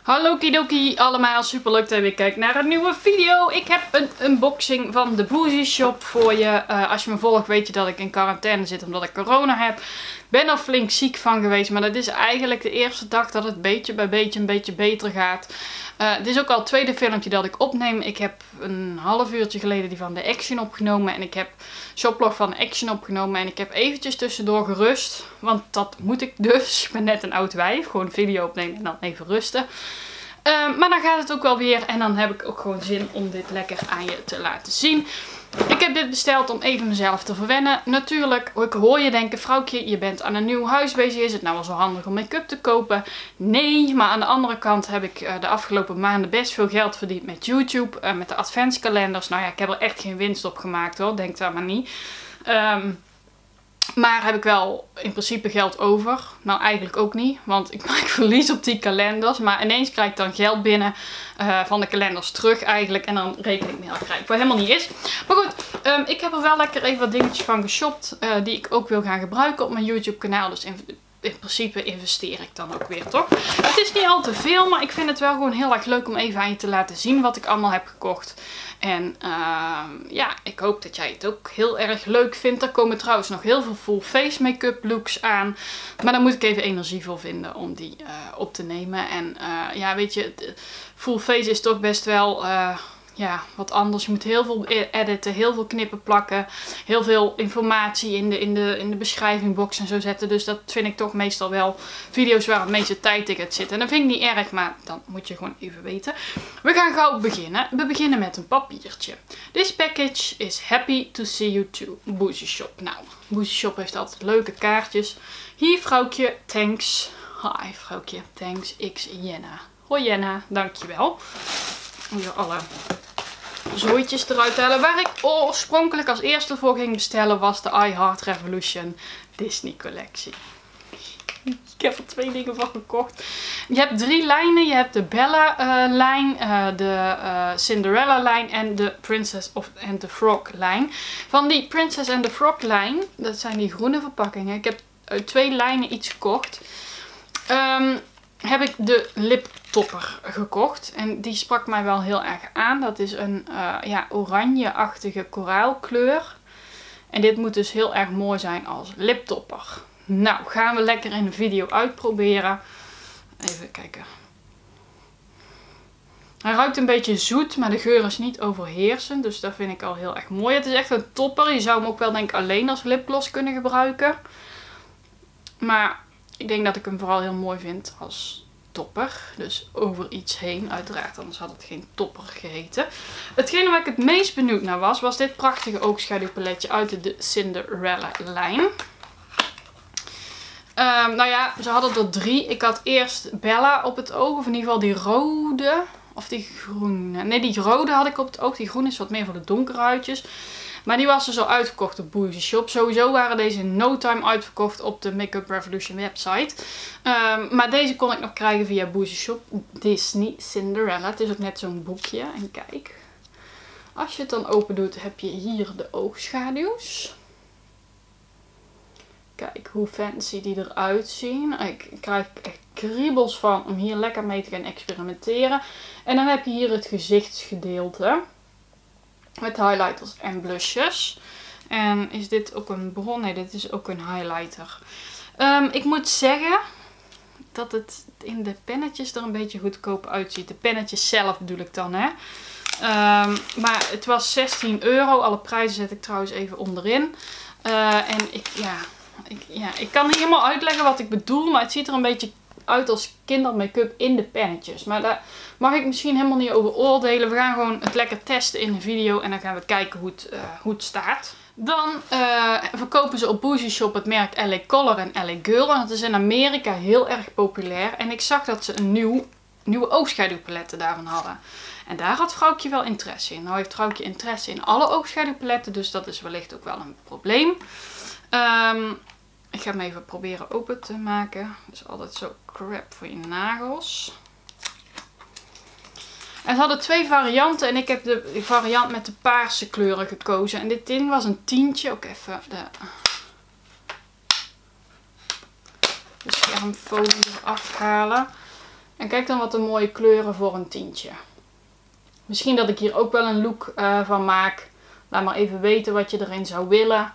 Hallo kidoki allemaal, super leuk dat je weer kijkt naar een nieuwe video. Ik heb een unboxing van de Boozy Shop voor je. Als je me volgt weet je dat ik in quarantaine zit omdat ik corona heb. Ben er flink ziek van geweest, maar dat is eigenlijk de eerste dag dat het beetje bij beetje een beetje beter gaat. Dit is ook al het tweede filmpje dat ik opneem. Ik heb een half uurtje geleden die van de Action opgenomen. En ik heb shoplog van de Action opgenomen. En ik heb eventjes tussendoor gerust. Want dat moet ik dus. Ik ben net een oud wijf. Gewoon een video opnemen en dan even rusten. Maar dan gaat het ook wel weer. En dan heb ik ook gewoon zin om dit lekker aan je te laten zien. Ik heb dit besteld om even mezelf te verwennen. Natuurlijk, ik hoor je denken, vrouwtje, je bent aan een nieuw huis bezig. Is het nou wel zo handig om make-up te kopen? Nee, maar aan de andere kant heb ik de afgelopen maanden best veel geld verdiend met YouTube. Met de adventskalenders. Nou ja, ik heb er echt geen winst op gemaakt hoor, denk daar maar niet. Maar heb ik wel in principe geld over? Nou, eigenlijk ook niet. Want ik maak verlies op die kalenders. Maar ineens krijg ik dan geld binnen van de kalenders terug eigenlijk. En dan reken ik mee dat krijg ik wat helemaal niet is. Maar goed, ik heb er wel lekker even wat dingetjes van geshopt. Die ik ook wil gaan gebruiken op mijn YouTube kanaal. Dus in principe investeer ik dan ook weer, toch? Het is niet al te veel, maar ik vind het wel gewoon heel erg leuk om even aan je te laten zien wat ik allemaal heb gekocht. En ja, ik hoop dat jij het ook heel erg leuk vindt. Er komen trouwens nog heel veel full face make-up looks aan. Maar daar moet ik even energie voor vinden om die op te nemen. En ja, weet je, full face is toch best wel... ja, wat anders. Je moet heel veel editen, heel veel knippen plakken. Heel veel informatie in de beschrijvingbox en zo zetten. Dus dat vind ik toch meestal wel video's waar het meeste tijd in gaat zitten. En dat vind ik niet erg, maar dan moet je gewoon even weten. We gaan gauw beginnen. We beginnen met een papiertje. This package is happy to see you too. Boozy Shop. Nou, Boozy Shop heeft altijd leuke kaartjes. Hier vrouwtje, thanks. Hi vrouwtje, thanks. X Jenna. Hoi Jenna, dankjewel. Hier alle zooitjes eruit halen. Waar ik oorspronkelijk als eerste voor ging bestellen was de I Heart Revolution Disney collectie. Ik heb er 2 dingen van gekocht. Je hebt 3 lijnen. Je hebt de Bella lijn, de Cinderella lijn en de Princess and the Frog lijn. Van die Princess and the Frog lijn, dat zijn die groene verpakkingen. Ik heb uit 2 lijnen iets gekocht. Heb ik de liptopper gekocht. En die sprak mij wel heel erg aan. Dat is een ja, oranje-achtige koraalkleur. En dit moet dus heel erg mooi zijn als liptopper. Nou, gaan we lekker in de video uitproberen. Even kijken. Hij ruikt een beetje zoet, maar de geur is niet overheersend. Dus dat vind ik al heel erg mooi. Het is echt een topper. Je zou hem ook wel denk ik alleen als lipgloss kunnen gebruiken. Maar... ik denk dat ik hem vooral heel mooi vind als topper. Dus over iets heen uiteraard. Anders had het geen topper geheten. Hetgene waar ik het meest benieuwd naar was dit prachtige oogschaduwpaletje uit de Cinderella lijn. Nou ja, ze hadden er 3. Ik had eerst Bella op het oog. Of in ieder geval die rode. Of die groene. Nee, die rode had ik op het oog. Die groene is wat meer voor de donkere huidjes. Maar die was dus al uitverkocht op Boozy Shop. Sowieso waren deze in no time uitverkocht op de Makeup Revolution website. Maar deze kon ik nog krijgen via Boozy Shop. Disney Cinderella. Het is ook net zo'n boekje. En kijk. Als je het dan open doet heb je hier de oogschaduws. Kijk hoe fancy die eruit zien. Ik krijg echt kriebels van om hier lekker mee te gaan experimenteren. En dan heb je hier het gezichtsgedeelte. Met highlighters en blushes. En is dit ook een bron? Nee, dit is ook een highlighter. Ik moet zeggen dat het in de pennetjes er een beetje goedkoop uitziet. De pennetjes zelf bedoel ik dan, hè. Maar het was 16 euro. Alle prijzen zet ik trouwens even onderin. En ik kan niet helemaal uitleggen wat ik bedoel. Maar het ziet er een beetje uit als kindermake-up in de pennetjes. Maar daar mag ik misschien helemaal niet over oordelen. We gaan gewoon het lekker testen in de video. En dan gaan we kijken hoe het staat. Dan verkopen ze op Boozy Shop het merk LA Color en LA Girl. En dat is in Amerika heel erg populair. En ik zag dat ze een nieuwe oogschaduwpaletten daarvan hadden. En daar had vrouwtje wel interesse in. Nou heeft vrouwtje interesse in alle oogschaduwpaletten. Dus dat is wellicht ook wel een probleem. Ik ga hem even proberen open te maken. Dat is altijd zo crap voor je nagels. En ze hadden 2 varianten. En ik heb de variant met de paarse kleuren gekozen. En dit ding was een tientje. Ook even de schermfolie eraf halen. En kijk dan wat een mooie kleuren voor een tientje. Misschien dat ik hier ook wel een look van maak. Laat maar even weten wat je erin zou willen.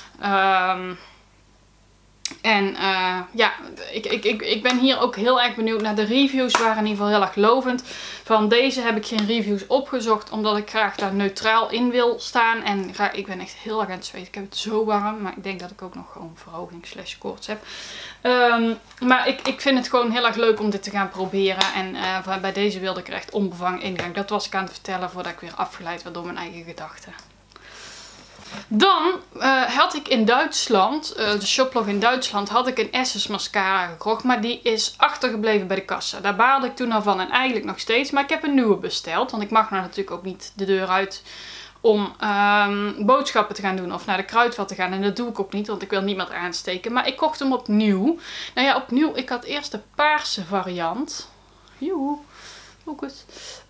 Ja, ik ben hier ook heel erg benieuwd naar de reviews. Waren in ieder geval heel erg lovend. Van deze heb ik geen reviews opgezocht. Omdat ik graag daar neutraal in wil staan. En ik ben echt heel erg aan het zweten. Ik heb het zo warm. Maar ik denk dat ik ook nog gewoon verhoging / koorts heb. Maar ik vind het gewoon heel erg leuk om dit te gaan proberen. En bij deze wilde ik er echt onbevangen ingaan. Dat was ik aan het vertellen voordat ik weer afgeleid werd door mijn eigen gedachten. Dan had ik in Duitsland, de shoplog in Duitsland, had ik een Essence mascara gekocht. Maar die is achtergebleven bij de kassa. Daar baalde ik toen al van en eigenlijk nog steeds. Maar ik heb een nieuwe besteld. Want ik mag nou natuurlijk ook niet de deur uit om boodschappen te gaan doen of naar de kruidvat te gaan. En dat doe ik ook niet, want ik wil niemand aansteken. Maar ik kocht hem opnieuw. Nou ja, opnieuw. Ik had eerst de paarse variant. Joehoe. Focus.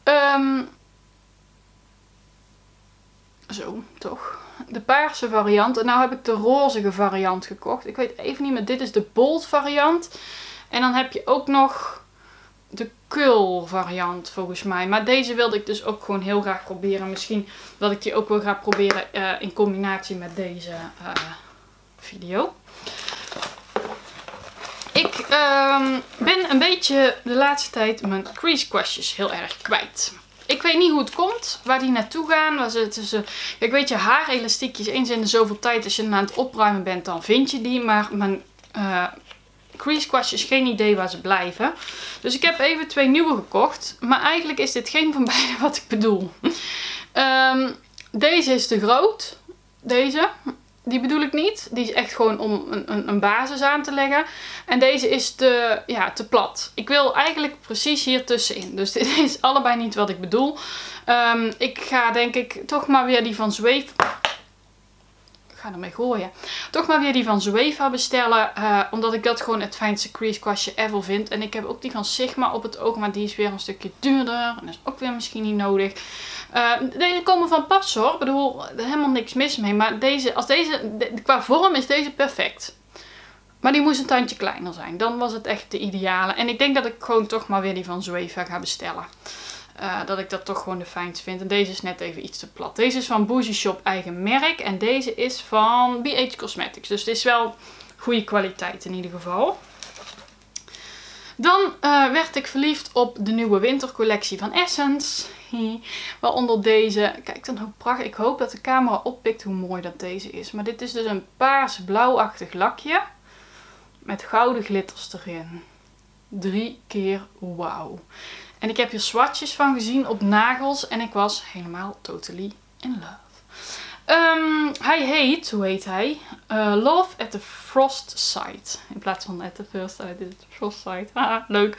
Zo, toch. De paarse variant. En nou heb ik de rozige variant gekocht. Ik weet even niet meer. Dit is de bold variant. En dan heb je ook nog de curl variant volgens mij. Maar deze wilde ik dus ook gewoon heel graag proberen. Misschien dat ik die ook wil gaan proberen in combinatie met deze video. Ik ben een beetje de laatste tijd mijn crease kwastjes heel erg kwijt. Ik weet niet hoe het komt, waar die naartoe gaan. Kijk, weet je, haarelastiekjes, eens in de zoveel tijd als je aan het opruimen bent, dan vind je die. Maar mijn crease kwastjes, geen idee waar ze blijven. Dus ik heb even 2 nieuwe gekocht. Maar eigenlijk is dit geen van beide wat ik bedoel. Deze is te groot. Deze. Die bedoel ik niet. Die is echt gewoon om een basis aan te leggen. En deze is te plat. Ik wil eigenlijk precies hier tussenin. Dus dit is allebei niet wat ik bedoel. Ik ga denk ik toch maar weer die van Zoeva. Ik ga ermee gooien. Toch maar weer die van Zoeva bestellen. Omdat ik dat gewoon het fijnste crease kwastje ever vind. En ik heb ook die van Sigma op het oog. Maar die is weer een stukje duurder. En dat is ook weer misschien niet nodig. Deze komen van pas hoor. Ik bedoel, er is helemaal niks mis mee. Maar qua vorm is deze perfect. Maar die moest een tandje kleiner zijn. Dan was het echt de ideale. En ik denk dat ik gewoon toch maar weer die van Zoeva ga bestellen. Dat ik dat toch gewoon de fijnste vind. En deze is net even iets te plat. Deze is van Bougie Shop eigen merk. En deze is van BH Cosmetics. Dus het is wel goede kwaliteit in ieder geval. Dan werd ik verliefd op de nieuwe wintercollectie van Essence. Waaronder deze. Kijk dan hoe prachtig. Ik hoop dat de camera oppikt hoe mooi dat deze is. Maar dit is dus een paars-blauwachtig lakje. Met gouden glitters erin. 3 keer wauw. En ik heb hier swatches van gezien op nagels. En ik was helemaal totally in love. Hij heet, hoe heet hij? Love at the Frost Sight. In plaats van at the first sight is het Frost Sight. Haha, leuk.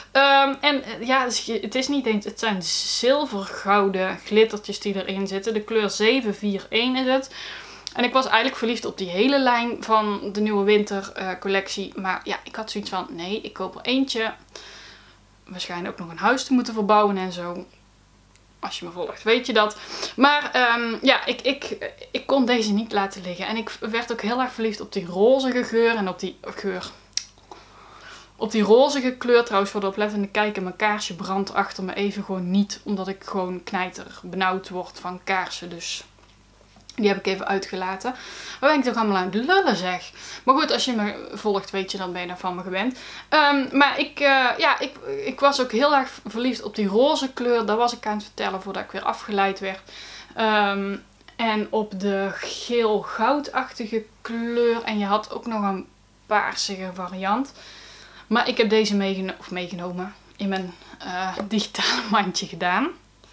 Ja, het is niet eens, het zijn zilvergouden glittertjes die erin zitten. De kleur 741 is het. En ik was eigenlijk verliefd op die hele lijn van de nieuwe wintercollectie. Maar ja, ik had zoiets van, nee, ik koop er eentje. Waarschijnlijk ook nog een huis te moeten verbouwen en zo. Als je me volgt, weet je dat. Maar ja, ik kon deze niet laten liggen. En ik werd ook heel erg verliefd op die rozige geur. En op die geur. Op die rozige kleur trouwens voor de oplettende kijker. Mijn kaarsje brandt achter me even gewoon niet. Omdat ik gewoon knijter benauwd word van kaarsen. Dus die heb ik even uitgelaten. Waar ben ik toch allemaal aan het lullen zeg. Maar goed, als je me volgt weet je, dan ben je daar van me gewend. Maar ik was ook heel erg verliefd op die roze kleur. Dat was ik aan het vertellen voordat ik weer afgeleid werd. En op de geel-goudachtige kleur. En je had ook nog een paarsige variant. Maar ik heb deze meegenomen in mijn digitale mandje gedaan.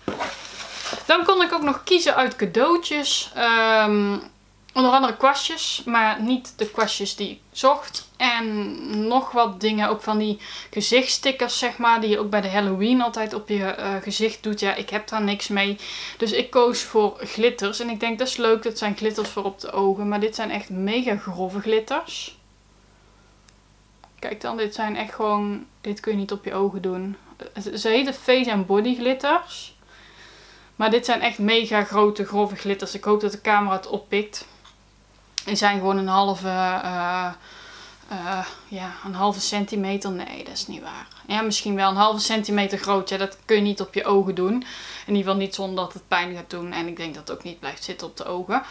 Dan kon ik ook nog kiezen uit cadeautjes. Onder andere kwastjes, maar niet de kwastjes die ik zocht. En nog wat dingen, ook van die gezichtstickers zeg maar, die je ook bij de Halloween altijd op je gezicht doet. Ja, ik heb daar niks mee. Dus ik koos voor glitters. En ik denk dat is leuk, dat zijn glitters voor op de ogen. Maar dit zijn echt mega grove glitters. Kijk dan, dit zijn echt gewoon, dit kun je niet op je ogen doen. Ze heten Face and Body glitters. Maar dit zijn echt mega grote grove glitters. Ik hoop dat de camera het oppikt. Die zijn gewoon een halve ja, een halve centimeter. Nee, dat is niet waar. Ja, misschien wel een halve centimeter groot. Ja, dat kun je niet op je ogen doen. In ieder geval niet zonder dat het pijn gaat doen. En ik denk dat het ook niet blijft zitten op de ogen.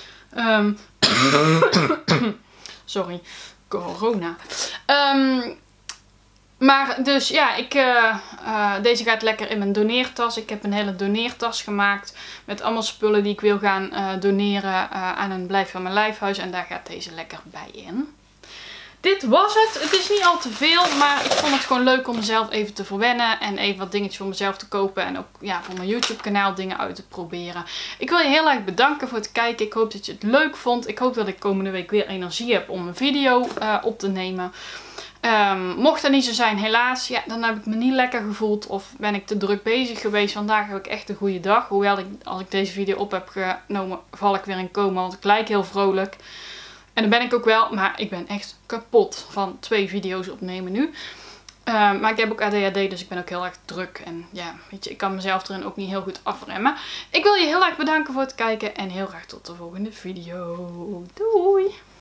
Sorry, corona. Maar dus ja, deze gaat lekker in mijn doneertas. Ik heb een hele doneertas gemaakt met allemaal spullen die ik wil gaan doneren aan een Blijf van mijn lijfhuis. En daar gaat deze lekker bij in. Dit was het. Het is niet al te veel, maar ik vond het gewoon leuk om mezelf even te verwennen. En even wat dingetjes voor mezelf te kopen. En ook ja, voor mijn YouTube kanaal dingen uit te proberen. Ik wil je heel erg bedanken voor het kijken. Ik hoop dat je het leuk vond. Ik hoop dat ik komende week weer energie heb om een video op te nemen. Mocht dat niet zo zijn, helaas, ja, dan heb ik me niet lekker gevoeld of ben ik te druk bezig geweest. Vandaag heb ik echt een goede dag. Hoewel als ik deze video op heb genomen, val ik weer in coma, want ik lijk heel vrolijk. En dat ben ik ook wel, maar ik ben echt kapot van 2 video's opnemen nu. Maar ik heb ook ADHD, dus ik ben ook heel erg druk. En ja, weet je, ik kan mezelf erin ook niet heel goed afremmen. Ik wil je heel erg bedanken voor het kijken en heel graag tot de volgende video. Doei!